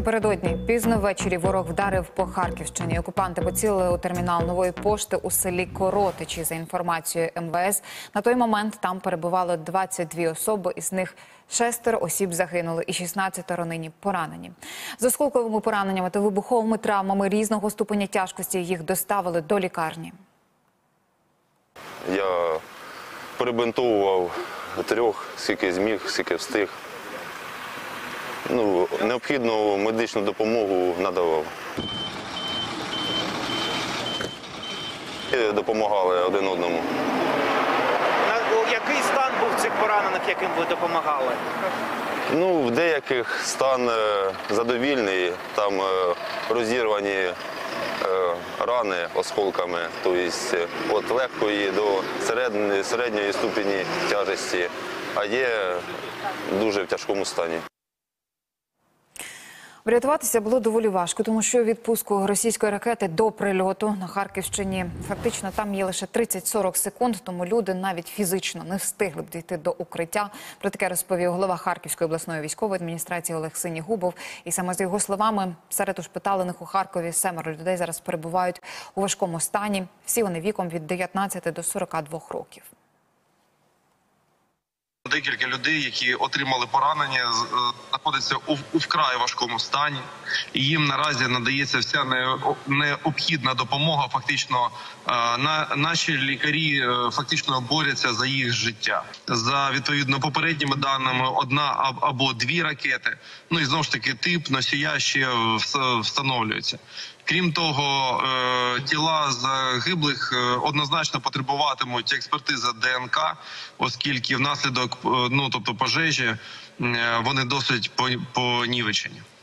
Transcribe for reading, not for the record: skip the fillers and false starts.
Напередодні пізно ввечері ворог вдарив по Харківщині. Окупанти поцілили у термінал Нової пошти у селі Коротичі. За інформацією МВС, на той момент там перебувало 22 особи, із них 6 осіб загинули і 16 нині поранені. З осколковими пораненнями та вибуховими травмами різного ступеня тяжкості їх доставили до лікарні. Я перебинтовував 3, скільки зміг, скільки встиг. Необхідну медичну допомогу надавав. Допомагали один одному. Який стан був цих поранених, яким ви допомагали? В деяких стан задовільний, там розірвані рани осколками, тобто від легкої до середньої ступені тяжесті, а є дуже в тяжкому стані. Врятуватися було доволі важко, тому що від пуску російської ракети до прильоту на Харківщині фактично там є лише 30-40 секунд, тому люди навіть фізично не встигли б дійти до укриття. Про таке розповів голова Харківської обласної військової адміністрації Олег Синігубов. І саме за його словами, серед ушпиталених у Харкові 7 людей зараз перебувають у важкому стані. Всі вони віком від 19 до 42 років. Декілька людей, які отримали поранення, знаходяться у вкрай важкому стані. І їм наразі надається вся необхідна допомога. Фактично, наші лікарі фактично борються за їх життя. За, відповідно, попередніми даними, 1 або 2 ракети. І знову ж таки, тип носія ще встановлюється. Крім того, тіла загиблих однозначно потребуватимуть експертизи ДНК, оскільки внаслідок пожежі вони досить понівечені.